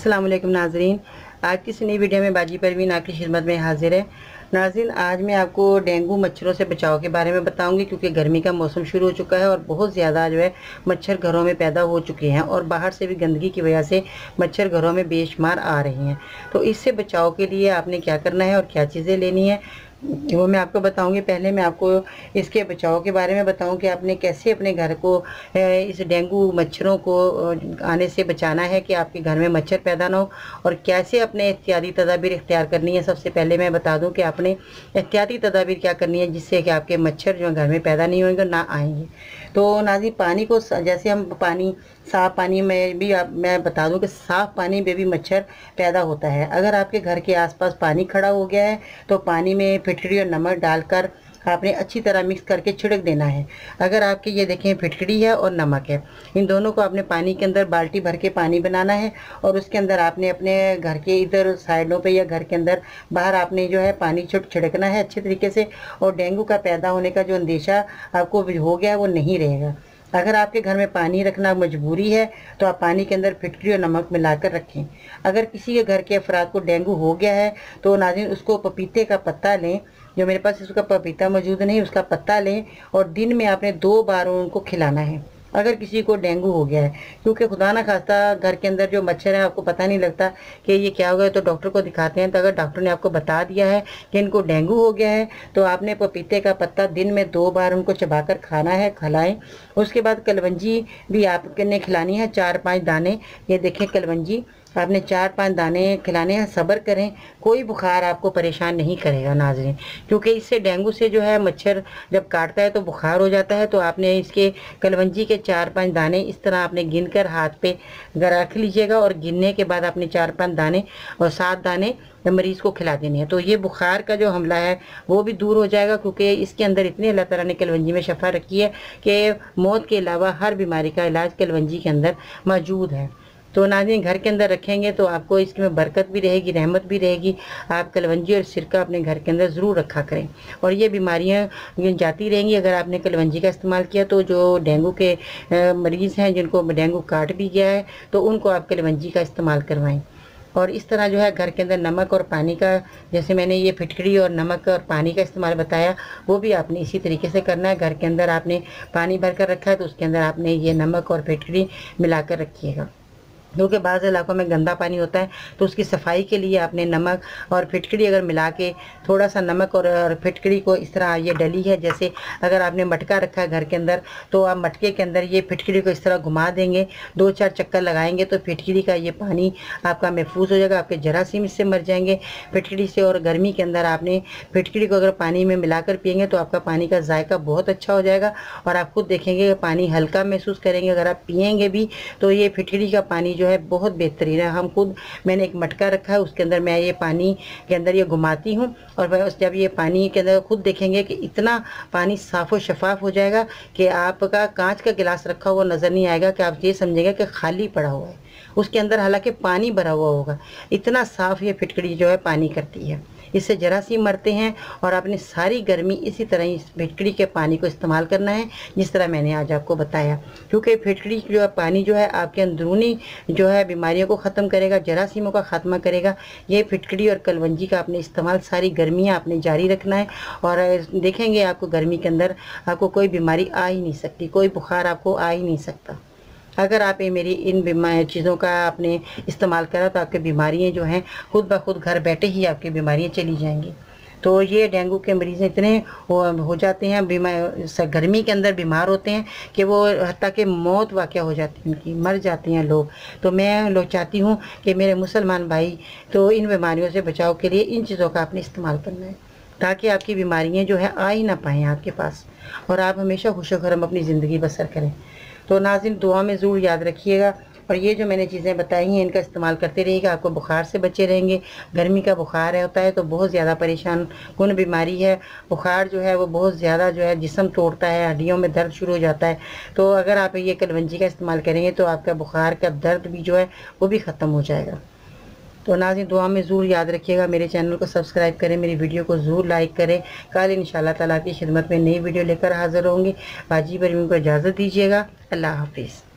अस्सलाम वालेकुम नाजरीन, आज की इस नई वीडियो में बाजी परवीन आपकी खिदमत में हाजिर है। नाजरीन, आज मैं आपको डेंगू मच्छरों से बचाव के बारे में बताऊंगी, क्योंकि गर्मी का मौसम शुरू हो चुका है और बहुत ज़्यादा जो है मच्छर घरों में पैदा हो चुके हैं और बाहर से भी गंदगी की वजह से मच्छर घरों में बेशुमार आ रहे हैं। तो इससे बचाव के लिए आपने क्या करना है और क्या चीज़ें लेनी है वो मैं आपको बताऊंगी। पहले मैं आपको इसके बचाव के बारे में बताऊं कि आपने कैसे अपने घर को इस डेंगू मच्छरों को आने से बचाना है कि आपके घर में मच्छर पैदा ना हो, और कैसे अपने एहतियाती तदाबीर इख्तियार करनी है। सबसे पहले मैं बता दूं कि आपने एहतियाती तदाबीर क्या करनी है जिससे कि आपके मच्छर जो घर में पैदा नहीं होंगे, ना आएंगे। तो नाज़रीन, पानी को जैसे हम पानी साफ़ पानी में भी मैं बता दूं कि साफ़ पानी में भी मच्छर पैदा होता है। अगर आपके घर के आसपास पानी खड़ा हो गया है तो पानी में फिटकरी और नमक डालकर आपने अच्छी तरह मिक्स करके छिड़क देना है। अगर आपके ये देखें फिटकरी है और नमक है, इन दोनों को आपने पानी के अंदर बाल्टी भर के पानी बनाना है और उसके अंदर आपने अपने घर के इधर साइडों पे या घर के अंदर बाहर आपने जो है पानी छिड़कना है अच्छे तरीके से, और डेंगू का पैदा होने का जो अंदेशा आपको हो गया है वो नहीं रहेगा। अगर आपके घर में पानी रखना मजबूरी है तो आप पानी के अंदर फिटकरी और नमक मिलाकर रखें। अगर किसी के घर के अफराद को डेंगू हो गया है तो नाज़रीन उसको पपीते का पत्ता लें, जो मेरे पास उसका पपीता मौजूद नहीं, उसका पत्ता लें और दिन में आपने 2 बार उनको खिलाना है अगर किसी को डेंगू हो गया है। क्योंकि खुदा ना खास्ता घर के अंदर जो मच्छर है आपको पता नहीं लगता कि ये क्या हो गया, तो डॉक्टर को दिखाते हैं। तो अगर डॉक्टर ने आपको बता दिया है कि इनको डेंगू हो गया है तो आपने पपीते का पत्ता दिन में 2 बार उनको चबाकर खाना है, खिलाएं। उसके बाद कलवंजी भी आपने खिलानी है, 4-5 दाने। ये देखें कलवंजी आपने 4-5 दाने खिलाने हैं। सब्र करें, कोई बुखार आपको परेशान नहीं करेगा नाज़रीन, क्योंकि इससे डेंगू से जो है मच्छर जब काटता है तो बुखार हो जाता है। तो आपने इसके कलवंजी के 4-5 दाने इस तरह आपने गिनकर हाथ पे रख लीजिएगा और गिनने के बाद आपने 4-5 दाने और 7 दाने मरीज़ को खिला देने हैं। तो ये बुखार का जो हमला है वो भी दूर हो जाएगा, क्योंकि इसके अंदर इतनी अल्लाह ताला ने कलवंजी में शफा रखी है कि मौत के अलावा हर बीमारी का इलाज कलवंजी के अंदर मौजूद है। तो नाज़रीन, घर के अंदर रखेंगे तो आपको इसमें बरकत भी रहेगी, रहमत भी रहेगी। आप कलवंजी और सिरका अपने घर के अंदर ज़रूर रखा करें और ये बीमारियां जाती रहेंगी। अगर आपने कलवंजी का इस्तेमाल किया तो जो डेंगू के मरीज़ हैं जिनको डेंगू काट भी गया है तो उनको आप कलवंजी का इस्तेमाल करवाएं। और इस तरह जो है घर के अंदर नमक और पानी का, जैसे मैंने ये फिटकरी और नमक और पानी का इस्तेमाल बताया, वो भी आपने इसी तरीके से करना है। घर के अंदर आपने पानी भर कर रखा है तो उसके अंदर आपने ये नमक और फिटकरी मिलाकर रखिएगा, क्योंकि बाज़ इलाकों में गंदा पानी होता है। तो उसकी सफाई के लिए आपने नमक और फिटकरी अगर मिला के, थोड़ा सा नमक और फिटकरी को इस तरह, ये डली है जैसे अगर आपने मटका रखा है घर के अंदर तो आप मटके के अंदर ये फिटकरी को इस तरह घुमा देंगे, 2-4 चक्कर लगाएंगे तो फिटकरी का ये पानी आपका महफूज हो जाएगा, आपके जरासीम इससे मर जाएंगे फिटकरी से। और गर्मी के अंदर आपने फिटकरी को अगर पानी में मिलाकर पिएंगे तो आपका पानी का जायका बहुत अच्छा हो जाएगा और आप खुद देखेंगे पानी हल्का महसूस करेंगे। अगर आप पिएंगे भी तो ये फिटकरी का पानी जो है बहुत बेहतरीन है। हम खुद, मैंने एक मटका रखा है उसके अंदर मैं ये पानी के अंदर ये घुमाती हूँ और जब ये पानी के अंदर खुद देखेंगे कि इतना पानी साफ़ और शफाफ हो जाएगा कि आपका कांच का गिलास रखा हुआ नज़र नहीं आएगा, कि आप ये समझेंगे कि खाली पड़ा हुआ है उसके अंदर, हालांकि पानी भरा हुआ होगा। इतना साफ़ ये फिटकरी जो है पानी करती है, इससे जरासीम मरते हैं। और आपने सारी गर्मी इसी तरह इस फिटकरी के पानी को इस्तेमाल करना है जिस तरह मैंने आज आपको बताया, क्योंकि फिटकरी जो है पानी जो है आपके अंदरूनी जो है बीमारियों को ख़त्म करेगा, जरासीमों का ख़त्मा करेगा। ये फिटकरी और कलवंजी का आपने इस्तेमाल सारी गर्मियाँ आपने जारी रखना है और देखेंगे आपको गर्मी के अंदर आपको कोई बीमारी आ ही नहीं सकती, कोई बुखार आपको आ ही नहीं सकता। अगर आप ये मेरी इन चीज़ों का आपने इस्तेमाल करा तो आपकी बीमारियाँ जो हैं खुद ब खुद घर बैठे ही आपकी बीमारियाँ चली जाएंगी। तो ये डेंगू के मरीज़ इतने हो जाते हैं, गर्मी के अंदर बीमार होते हैं कि वो हत्ता कि मौत वाक़या हो जाती है, उनकी मर जाते हैं लोग। तो मैं चाहती हूँ कि मेरे मुसलमान भाई तो इन बीमारियों से बचाव के लिए इन चीज़ों का आपने इस्तेमाल करना है, ताकि आपकी बीमारियाँ जो है आ ही ना पाएँ आपके पास और आप हमेशा खुश खरम अपनी ज़िंदगी बसर करें। तो नाज़रीन, दुआ में ज़रूर याद रखिएगा और ये जो मैंने चीज़ें बताई हैं इनका इस्तेमाल करते रहिएगा, आपको बुखार से बचे रहेंगे। गर्मी का बुखार होता है तो बहुत ज़्यादा परेशान कौन बीमारी है। बुखार जो है वो बहुत ज़्यादा जो है जिस्म तोड़ता है, हड्डियों में दर्द शुरू हो जाता है। तो अगर आप ये कलवंजी का इस्तेमाल करेंगे तो आपका बुखार का दर्द भी जो है वो भी ख़त्म हो जाएगा। तो नाज़रीन, दुआ में ज़रूर याद रखिएगा, मेरे चैनल को सब्सक्राइब करें, मेरी वीडियो को ज़रूर लाइक करें। कल इंशाल्लाह ताला की खिदमत में नई वीडियो लेकर हाज़िर होंगे। बाजी परवीन को इजाज़त दीजिएगा। अल्लाह हाफिज़।